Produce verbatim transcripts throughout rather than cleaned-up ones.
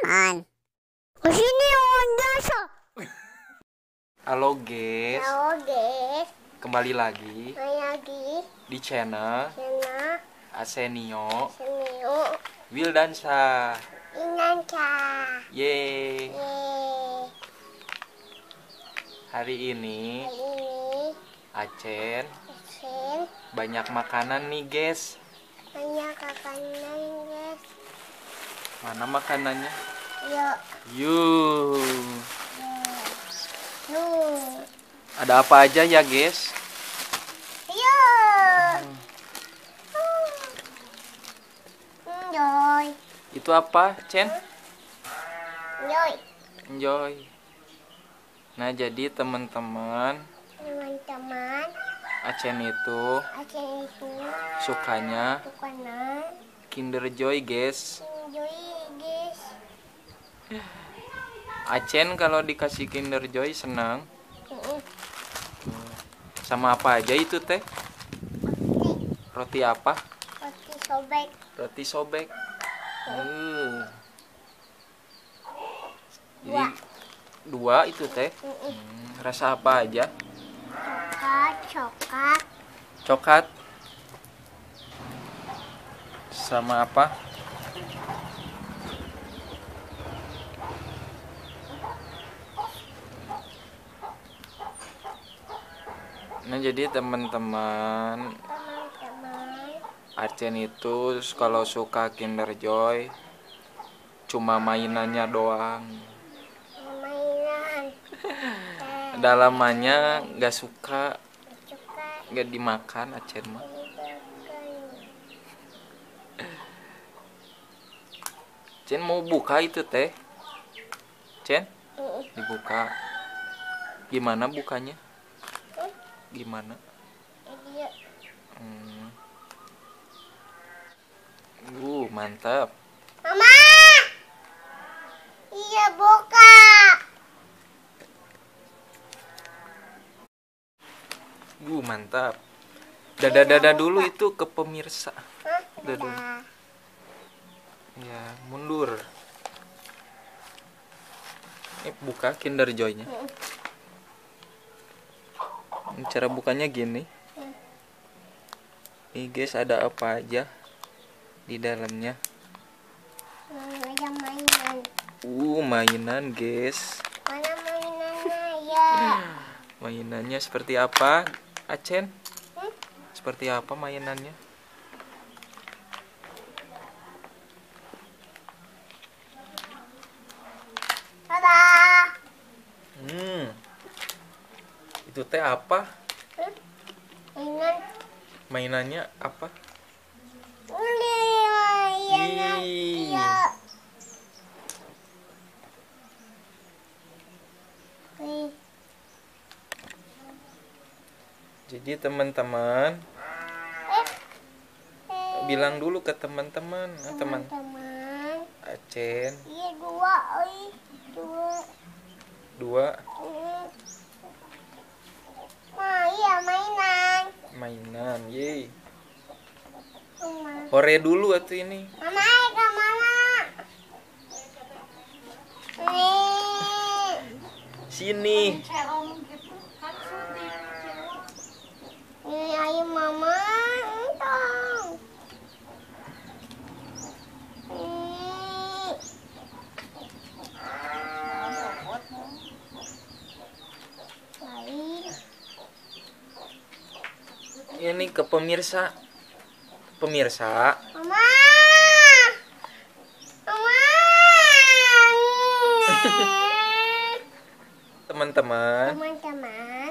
teman-teman. Kesini orang biasa. Halo guys. Halo guys. Kembali lagi. Kembali lagi di channel channel Asenio Senio Wildansa. Inanca. Yeay. Yeay. Hari ini Hari ini Acen Acen banyak makanan nih guys. banyak makanan guys. Mana makanannya? Yuk. Yuk. Yuk. Ada apa aja ya guys? Yuk. Enjoy. Itu apa, Cen? Enjoy. Enjoy. Nah, jadi teman-teman, Teman-teman, Acen itu Acen itu sukanya sukanya Kinder Joy guys. enjoy guys. Acen kalau dikasih Kinder Joy senang. Mm-mm. Sama apa aja itu teh? Roti apa? Roti sobek. Roti sobek. Uh. Jadi Dua. dua itu teh. Mm-mm. Hmm, rasa apa aja? Coklat, coklat, Coklat. Sama apa? Nah, jadi teman-teman, teman-teman. Acen itu kalau suka Kinder Joy cuma mainannya doang. Mainan. Dalamannya nggak suka, Coklat. nggak dimakan Acen mah. Cen mau buka itu teh. Cen, Mm-mm. dibuka. Gimana bukanya? Gimana? Iya. Hmm. Uh, mantap. Mama. Iya, buka. Uh, mantap. Dada-dada dulu itu ke pemirsa. Hah? Dada. Udah. Ya, mundur. Ini buka Kinder Joy-nya. Cara bukanya gini. Nih guys, ada apa aja di dalamnya? Hmm, ada mainan. Uh, mainan guys. Mana mainannya ya? Mainannya seperti apa, Acen? Hmm? Seperti apa mainannya? Dadah. Hmm. Itu teh apa? Hmm? Mainan. Mainannya apa? Uli, iya, Ih. iya. Wih. Jadi teman-teman, Eh, eh, bilang dulu ke teman-teman, nah, teman teman-teman. Acen Iya, dua, oi, dua. dua Hmm. Nah, iya mainan. mainan. Yeay. Mama, Hore dulu atuh ini. Mama, ayo ke mana? Nih. Sini. Nih, ayo mama, entong. Nih. Baik. Ini ke pemirsa. Pemirsa, Mama. Mama. teman-teman, Teman-teman,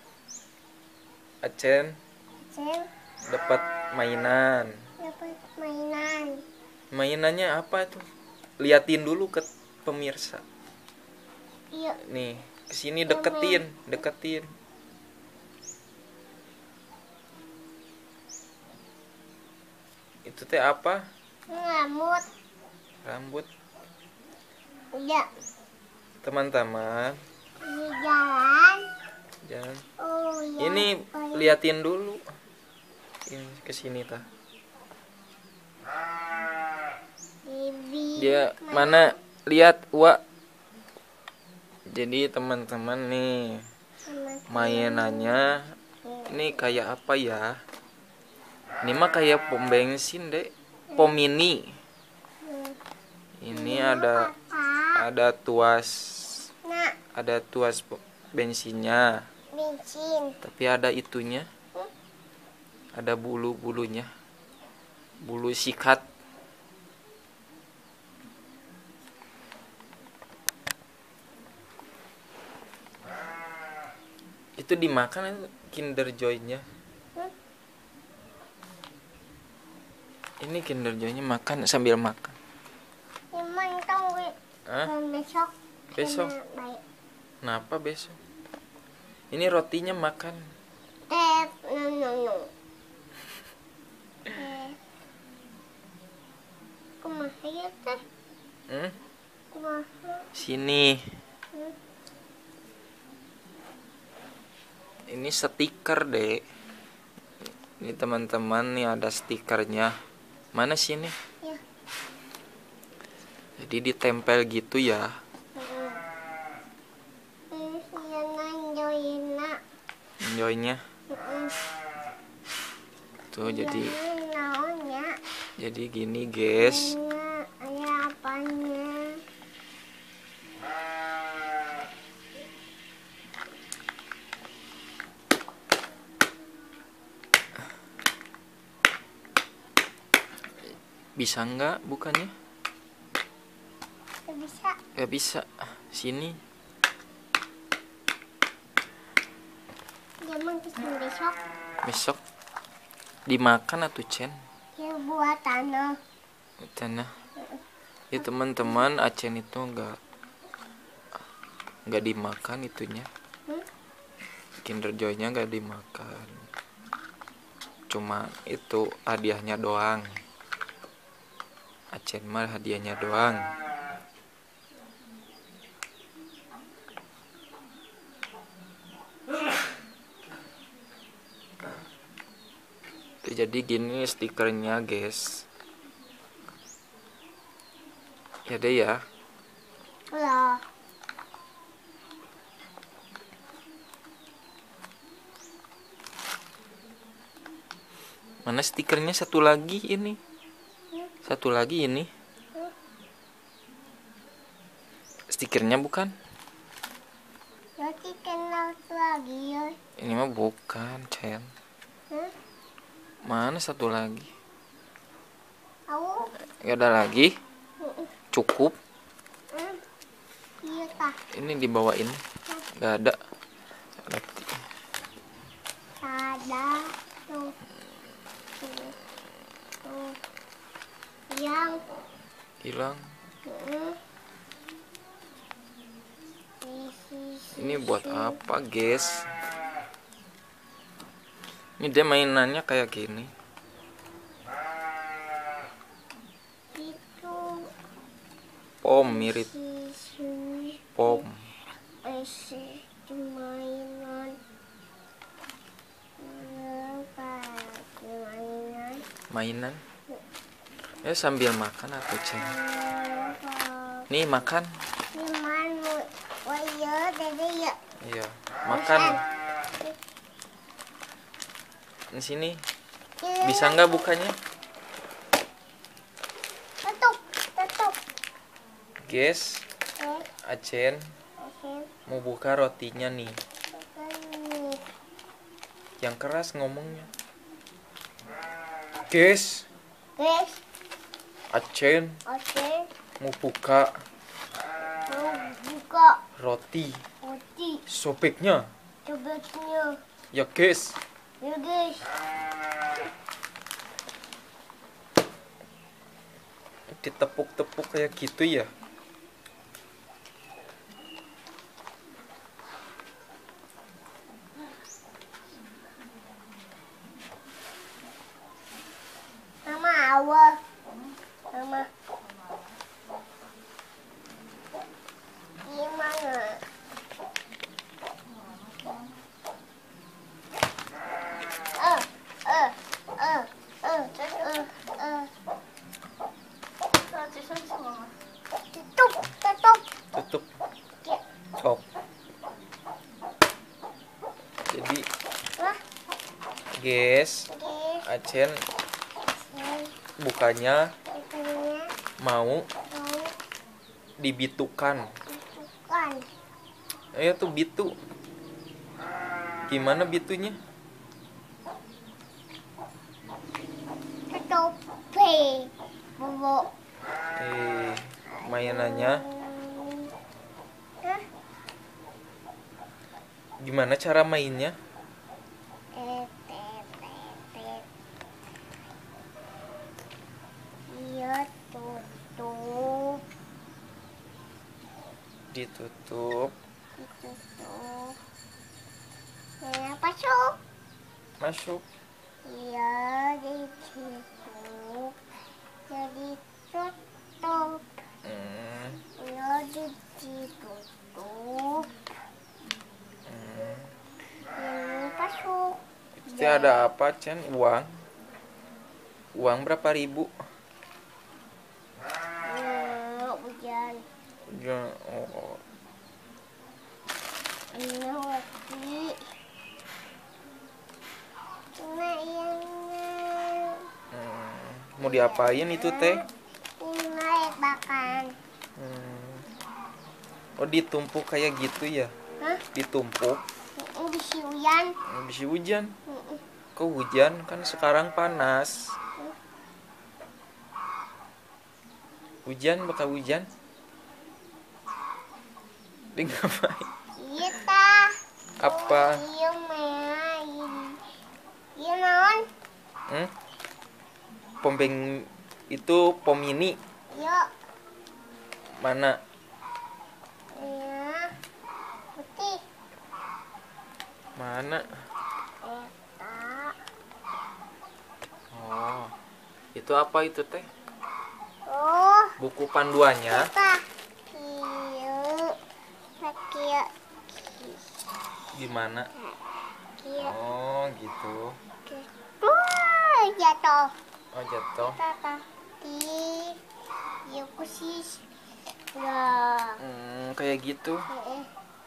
Acen Cem dapat mainan. dapat mainan. Mainannya apa tuh? Liatin dulu ke pemirsa. Iya. Nih, kesini deketin, deketin. Itu teh apa? Rambut. Rambut. Iya. Teman-teman, Di jalan. jangan. Oh, iya. Ini liatin dulu. Ini kesini tah. Bibi. Dia mana? lihat Wak. Jadi teman-teman nih, mainannya ini kayak apa ya? Ini mah kayak pom bensin deh, pom mini. Ini ada ada tuas, Nah, ada tuas bensinnya. bensin. Tapi ada itunya, ada bulu-bulunya, bulu sikat. Itu dimakan Kinder Joy-nya. Hmm? Ini Kinder Joy-nya makan sambil makan. Emang tahu Hah? besok. Besok? kena baik. Kenapa besok? Ini rotinya makan. Tep, no no no. Eh, kumaha ya teh? Hmm? Kumaha? Sini. Hmm? Ini stiker deh. Ini teman-teman nih ada stikernya. Mana sini? Ya. Jadi ditempel gitu ya. Hmm. Eh, jangan joina. Joy-nya. Hmm. Tuh jadi Jangan naonnya. jadi gini guys. Ini ada apanya? Bisa nggak bukannya? Gak bisa. Gak bisa. Sini. Dia emang kesini besok. Besok dimakan atau Cen? Ya buat tanah. Tanah. Ya teman-teman, Acen itu nggak nggak dimakan itunya. Hmm? Kinder Joy-nya nggak dimakan. Cuma itu hadiahnya doang. Acen mah hadiahnya doang. Jadi gini stikernya guys. Ya deh ya. Lah. Mana stikernya satu lagi ini? Satu lagi ini. Stikernya bukan? Nanti kenal lagi ya. Ini mah bukan, Cen. Hah? Mana satu lagi? Aku? Gak ada lagi? Cukup. Hmm. Iya kah? Ini dibawain. Gak ada. Ada. Tuh. Tuh. Tuh. Yang. Hilang. Hmm. Ini buat apa, guys? Ini dia mainannya kayak gini. Itu. Pom mirip Isi. pom. Isi. Mainan. Apa? Mainan. Mainan. Ya sambil makan atau Cen? Apa? Nih makan. Cuman wah ya dede ya. Iya, makan. Di sini. Bisa nggak bukanya? Tutup, tutup. Guys, Eh, Acen oke. mau buka rotinya nih. Ini. Yang keras ngomongnya. Guys, Guys, Acen oke. mau buka Mau buka roti roti sobeknya. cobeknya. Ya guys. Ya guys. Ditepuk-tepuk kayak gitu ya. Mama awal. Mama. Gimana? Eh, eh, eh, eh, eh, eh. Acen bukannya Bukannya mau mau dibitukan. bukan. Ayo tuh bitu. Gimana bitunya? Topi. Bobo. Eh, mainannya Hah? gimana cara mainnya? Eh, te- te- te- Iya tutup. Ditutup, Ditutup. Nah, masuk. masuk. Iya, ditutup. Jadi tutup. Hmm, Iya, ditutup. hmm. Ini masuk. Itu ada apa, Cen? Uang. Uang berapa ribu? Nah, hujan. Ya, oh. Ini roti. Cuma yang Hmm. Mau diapain itu teh? ini makan. Hmm. Oh, ditumpuk kayak gitu ya? Hah? Ditumpuk. Ini bisi hujan. Bisa hujan. Mm-mm. Kok hujan? Kan sekarang panas. Hujan, bakal hujan. Di ngapain? Kita. Apa? Iya main. Iya non. Hmm? Pombeng itu pom mini. Yuk. Mana? Iya. Putih. Mana? Eta. Oh. Itu apa itu teh? Oh. Buku panduannya. Kita. Kieu. Kieu. Gimana? Kieu. Oh, gitu. Wah, jatuh. Oh, jatuh. Tata. Di. Yuk kusis. Ya. Hmm, kayak gitu. Eh.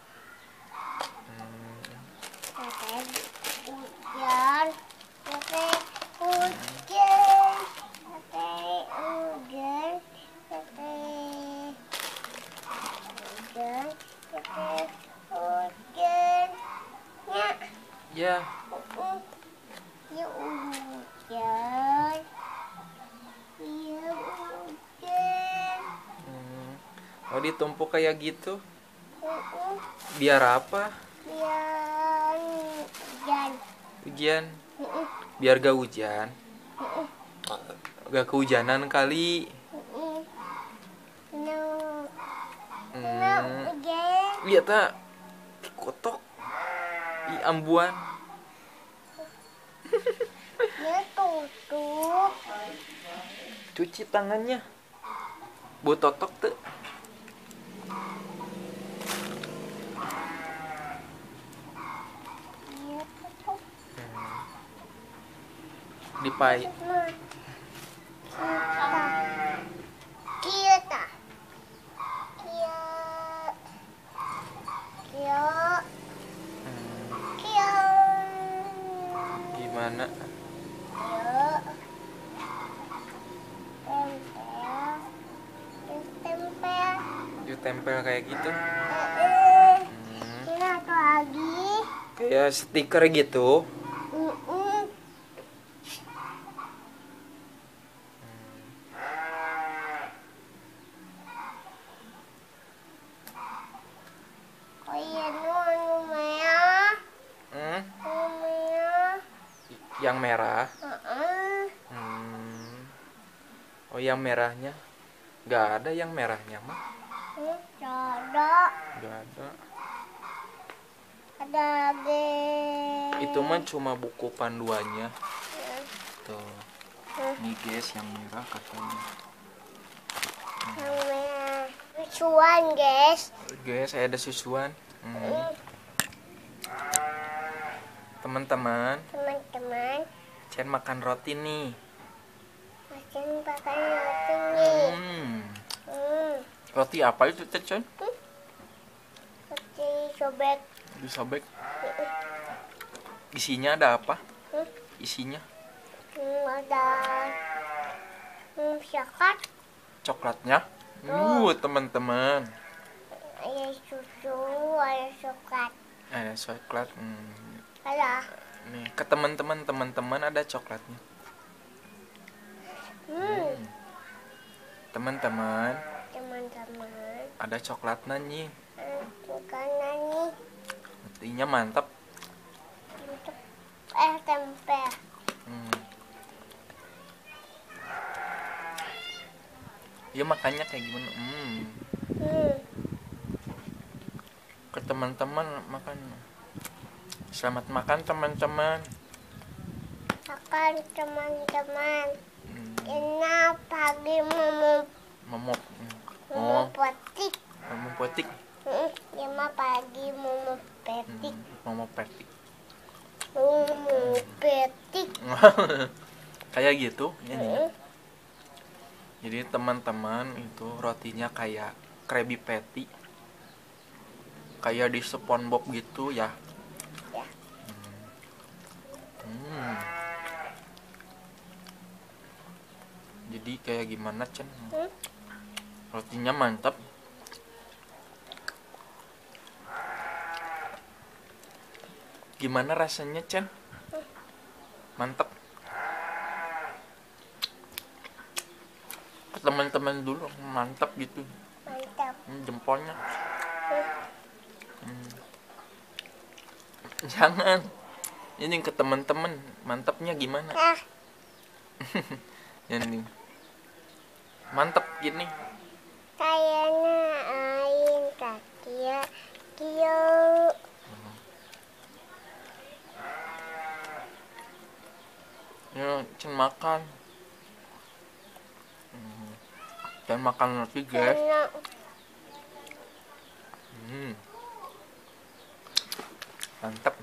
Hmm. Tete. Hujan. Tete. Hujan. Tete. Hujan. Tete. Hujan. Tete. Hujan. Ya. Ya, Uh. Ya hujan. Ya hujan. hmm. Oh, ditumpuk kayak gitu. Uh. Biar apa? Biar hujan. Hujan. Uh. Biar gak hujan. Uh. Gak kehujanan kali. Uh. No. No Hmm. hujan. Iya tak. Kotok. I ambuan. Ya tutup. Cuci tangannya. Bu totok tuh. Ya tutup. Dipai. Kita. Kita. Kia. Kia. Hmm. Kia. Gimana? Kia. Tempel. Tempel. Ditempel kayak gitu. Eh, Hmm. ini satu lagi. Kayak stiker gitu. Mm-mm. Oh iya, nu anu merah. Hmm. Anu merah. Yang merah. Heeh. Hmm. Oh, yang merahnya. Gak ada yang merahnya mah. Hmm, ada. Gak ada. Ada lagi. Itu mah cuma buku panduannya. Hmm. Tuh. Hmm. Nih guys, yang merah katanya. Yang merah. Lucuan, guys. Guys, saya ada susuan. Hmm. Hmm. Teman-teman, Teman-teman, Cen makan roti nih. makan makan roti nih. Hmm. Hmm. Roti apa itu teh, Cen? Roti sobek. Disobek. Isinya ada apa? Hmm. Isinya Hmm, ada hmm, coklat, Coklatnya. Uh, teman-teman. ada susu, ada coklat. Ada coklat. Hmm. Ada. Nih, ke teman-teman, teman-teman ada coklatnya. Hmm, Hmm. Teman-teman, teman-teman. ada coklatnya nih. Hmm, makanan nih. Artinya mantap. Untuk eh tempe. Hmm. Ya makanya kayak gimana? Hmm. Hmm, Ke teman-teman makan. Selamat makan teman-teman. makan teman-teman. Hmm. Ini pagi mau Momok. mau Oh, petik. momok petik. Hmm, lima pagi mau petik. Hmm. Momok petik. Mau petik. Kayak gitu nyanyinya. Hmm, Jadi teman-teman itu rotinya kayak Krabby Patty. Kayak di SpongeBob gitu ya. ya. Hmm. Jadi kayak gimana Cen? Hmm, Rotinya mantap. Gimana rasanya Cen? Mantap. Ke teman-teman dulu mantap gitu. mantap. Hmm, jempolnya. Hmm, Hmm. Jangan. Ini ke teman-teman mantapnya gimana? ah, Ini mantap gini. kayaknya air kaki ya. Kio. Ya, Cen makan. Hmm. Jangan makan roti guys. Enak. Hmm. Mantap.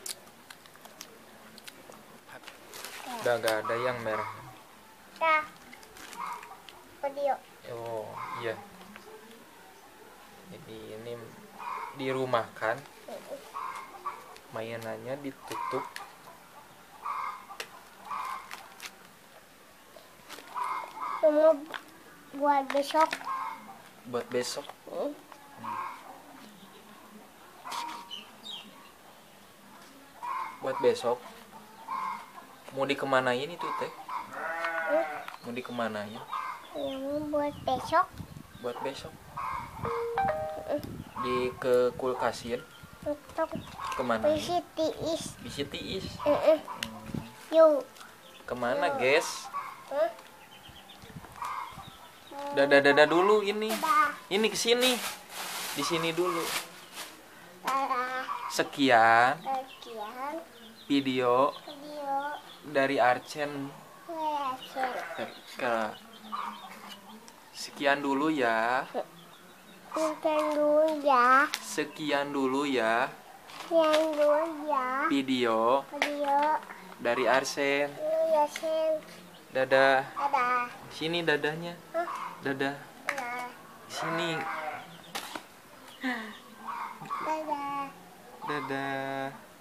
Udah gak ada yang merah. Dah. Video. Oh iya. Jadi ini di rumah kan mainannya ditutup. Cuma buat besok. Buat besok. Hmm, Buat besok. Mau dikemanain itu teh? hmm, Mau dikemanain? yang buat besok. Buat besok. Hmm, Di ke kulkasin. untuk Kemana? isi tiis. Bisa tiis. Hmm, Hmm. yuk. Kemana guys? Hmm, Dadah dadah dulu ini. dah. Ini kesini. Di sini dulu. Dah. Sekian Sekian video video dari Archen. hasil. Ke- Sekian dulu ya. Sekian dulu ya. Sekian dulu ya Sekian dulu ya. video Video dari Arsen. ya sen. Dadah. Dadah. Sini dadahnya. Hah? Dadah. Dadah. Sini. Dadah. Dadah.